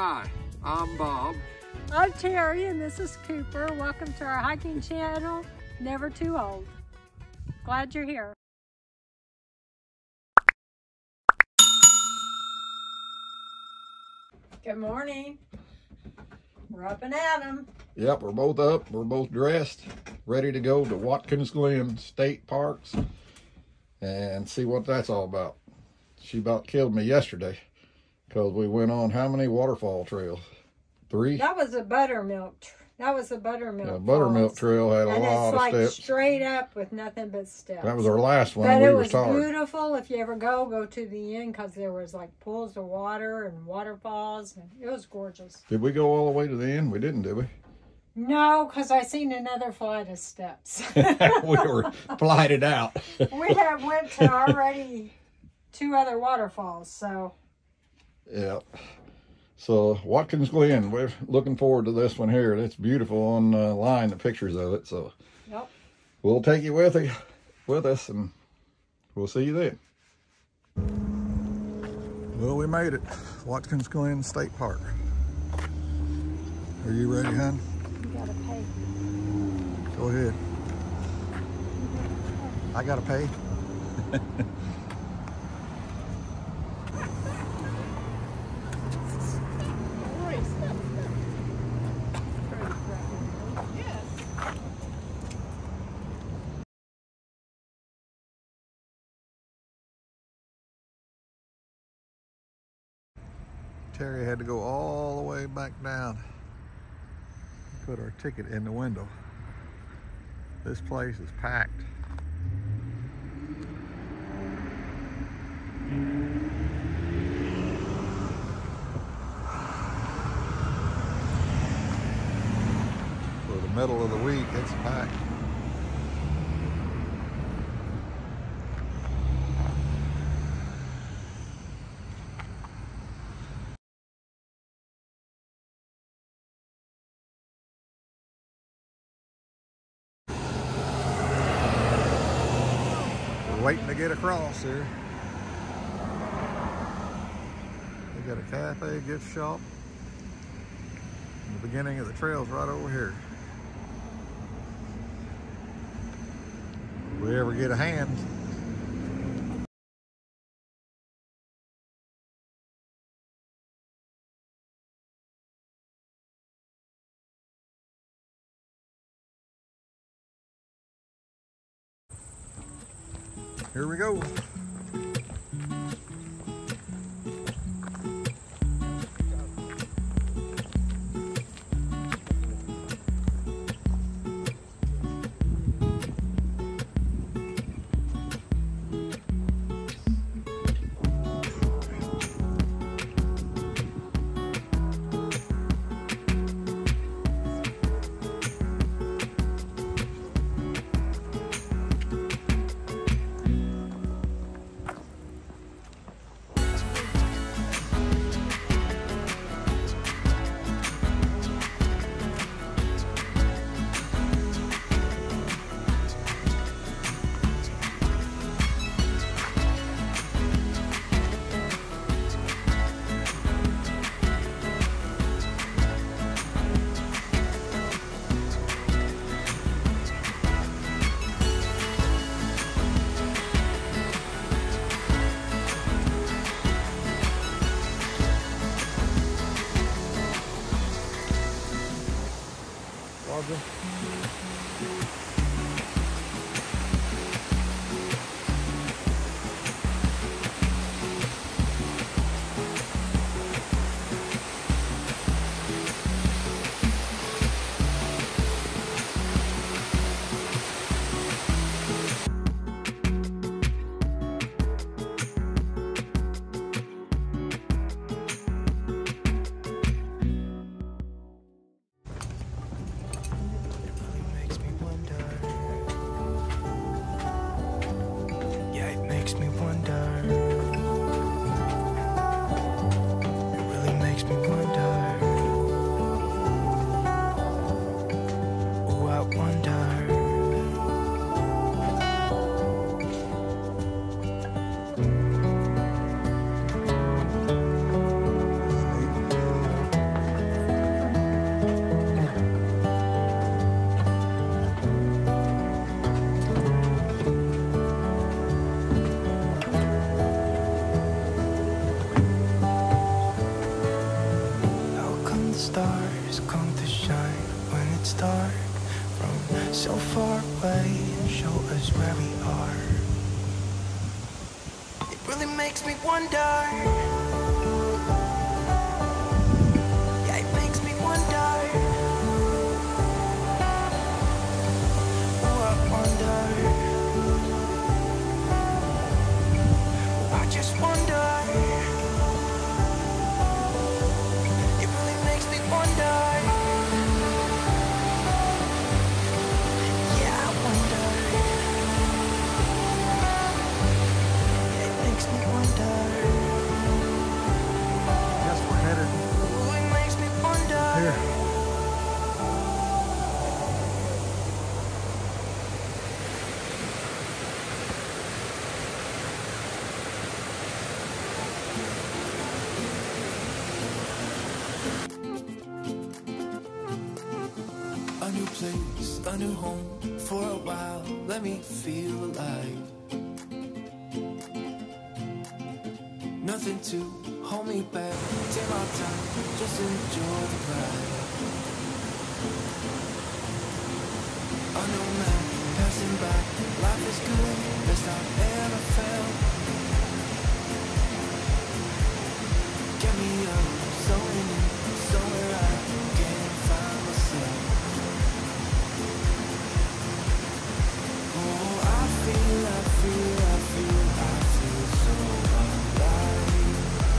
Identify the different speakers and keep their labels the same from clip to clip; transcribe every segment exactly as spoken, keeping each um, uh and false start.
Speaker 1: Hi, I'm Bob.
Speaker 2: I'm Terry and this is Cooper. Welcome to our hiking channel, Never Too Old. Glad you're here. Good morning. We're up and at 'em.
Speaker 3: Yep, we're both up. We're both dressed, ready to go to Watkins Glen State Parks and see what that's all about. She about killed me yesterday because we went on how many waterfall trails? Three?
Speaker 2: That was a buttermilk. That was a buttermilk.
Speaker 3: The buttermilk
Speaker 2: falls.
Speaker 3: trail had a
Speaker 2: and
Speaker 3: lot
Speaker 2: it's like
Speaker 3: of steps.
Speaker 2: Straight up with nothing but steps.
Speaker 3: That was our last one.
Speaker 2: But
Speaker 3: we
Speaker 2: it
Speaker 3: were
Speaker 2: was
Speaker 3: tired.
Speaker 2: beautiful. If you ever go, go to the end because there was like pools of water and waterfalls. And it was gorgeous.
Speaker 3: Did we go all the way to the end? We didn't, did we?
Speaker 2: No, because I seen another flight of steps.
Speaker 3: We were flighted out.
Speaker 2: We have went to already two other waterfalls, so.
Speaker 3: Yep. So Watkins Glen, we're looking forward to this one here. It's beautiful online, the pictures of it. So
Speaker 2: Yep.
Speaker 3: we'll take you with you, with us, and we'll see you then. Well, we made it. Watkins Glen State Park. Are you ready, hon?
Speaker 2: You gotta pay.
Speaker 3: Go ahead. I gotta pay. Terry had to go all the way back down. Put our ticket in the window. This place is packed. For the middle of the week, it's packed. Waiting to get across here. We got a cafe, gift shop. And the beginning of the trail's right over here. If we ever get a hand. Here we go. Roger.
Speaker 1: start from so far away and show us where we are. It really makes me wonder. Yeah, it makes me wonder. Oh, I wonder. Oh, I just wonder. It really makes me wonder. A new place, a new home, for a while, let me feel alive. Nothing to hold me back, take my time, just enjoy the ride. A new man, passing by, life is good, best I've ever felt. Get me up, somewhere new, somewhere I can find myself. I feel, I feel, I feel so alive.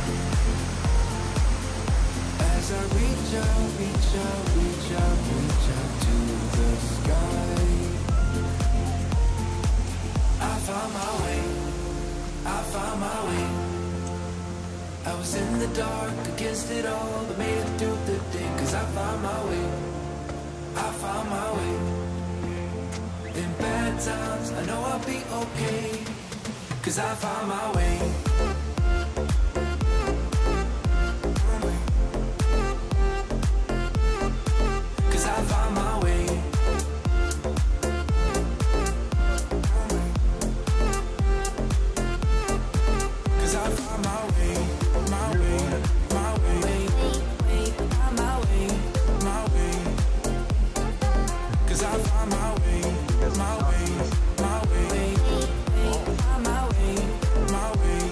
Speaker 1: As I reach out, reach out, reach out, reach out to the sky. I found my way, I found my way. I was in the dark against it all, but made it through the day. Cause I found my way, I found my way. In bad times, I know I'll be okay, cause I found my way. Cause I found my way. Cause I found my way, my way, my way, my way, my way. Cause I found my way. My way, my way, my way, my way.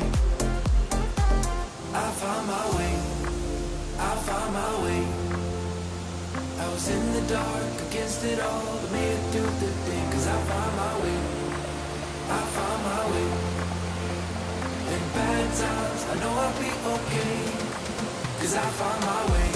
Speaker 1: I found my way, I found my way. I was in the dark against it all, but made it through the day. Cause I found my way, I found my way. In bad times, I know I'll be okay, cause I found my way.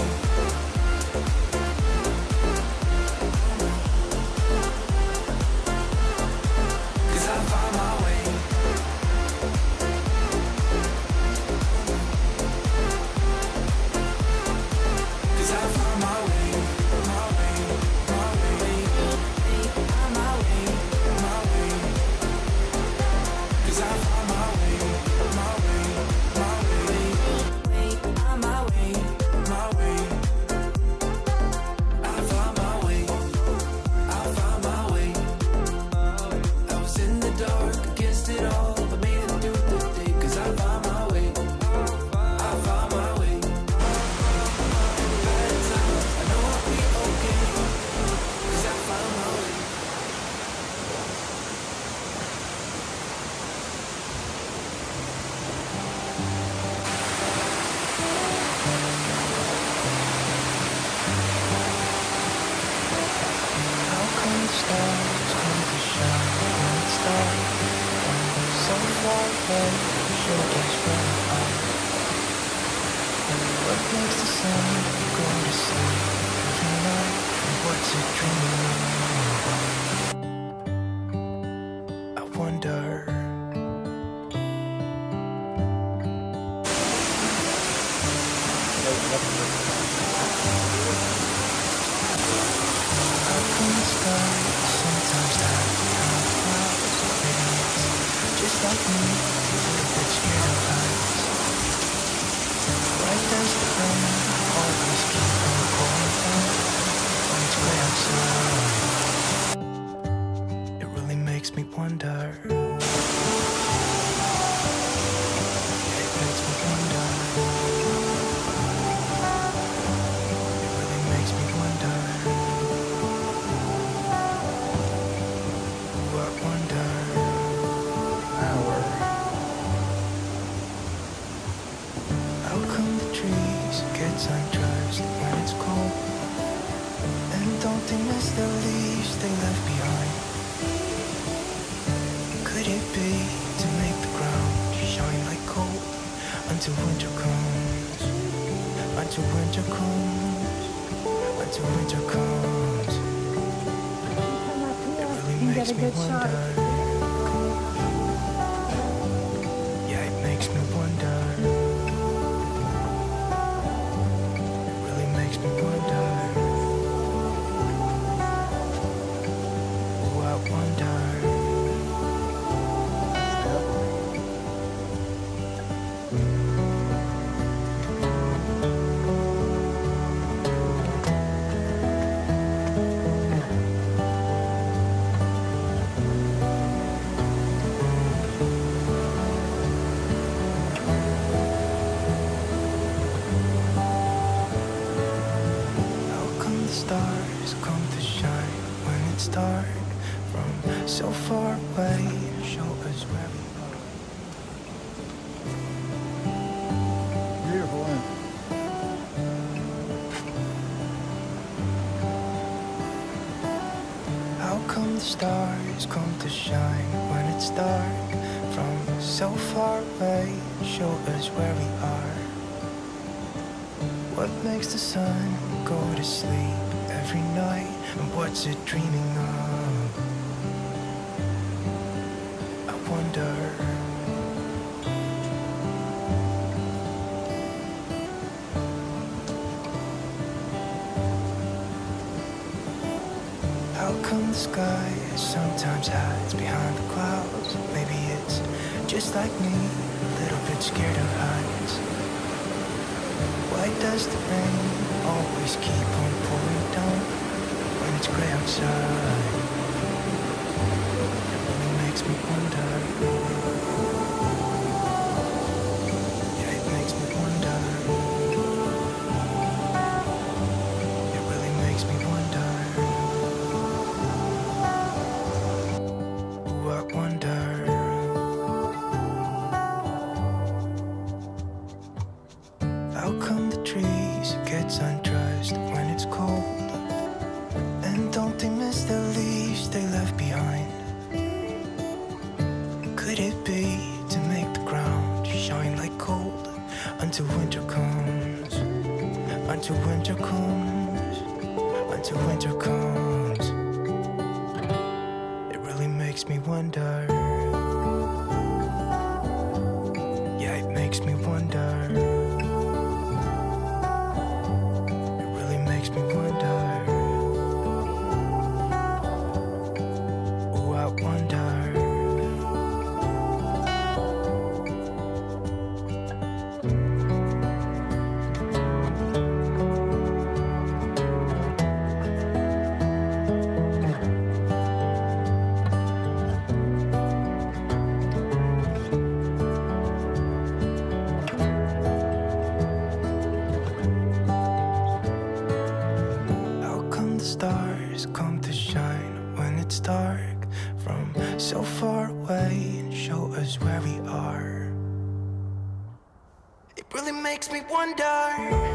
Speaker 1: until winter comes, until winter comes.
Speaker 2: Come up here
Speaker 1: It really
Speaker 2: and get
Speaker 1: makes
Speaker 2: a
Speaker 1: me
Speaker 2: good shot.
Speaker 1: wonder. Yeah, it makes me wonder. It really makes me wonder. Oh, I wonder. Stars come to shine when it's dark from so far away. Show us where we are.
Speaker 3: Beautiful, isn't it?
Speaker 1: How come the stars come to shine when it's dark from so far away? Show us where we are. What makes the sun go to sleep every night, and what's it dreaming of? I wonder. How come the sky sometimes hides behind the clouds? Maybe it's just like me, a little bit scared of heights. Why does the rain always keep on pouring down when it's gray outside? It really makes me wonder. Yeah, it makes me wonder. It really makes me wonder. Ooh, I wonder. How come the trees gets undressed when it's cold? And don't they miss the leaves they left behind? Could it be to make the ground shine like gold until winter comes? Until winter comes, until winter comes. It really makes me wonder. Yeah, it makes me wonder. Makes me wonder. Oh, I wonder. Stars come to shine when it's dark from so far away and show us where we are. It really makes me wonder.